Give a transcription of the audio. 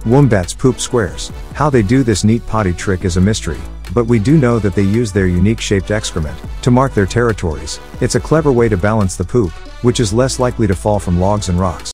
Wombats poop squares. How they do this neat potty trick is a mystery, but we do know that they use their unique shaped excrement to mark their territories. It's a clever way to balance the poop, which is less likely to fall from logs and rocks.